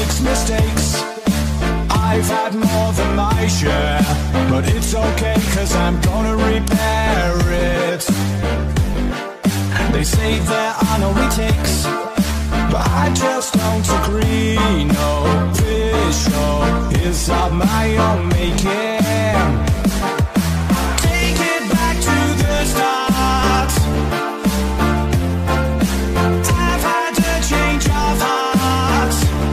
makes mistakes. I've had more than my share, but it's okay, cause I'm gonna repair it. They say there are no retakes, but I just don't agree. No, this show is of my own making. Take it back to the start. I've had a change of heart.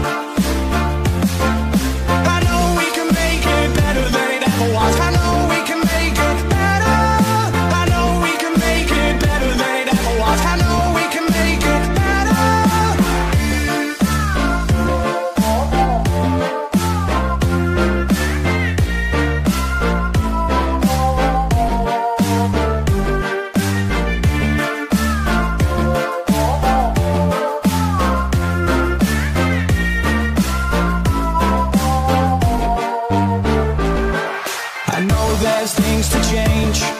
I know we can make it better than it ever was. I know we can make it better. I know we can make it better than it ever was. I know we can make it better. I know there's things to change,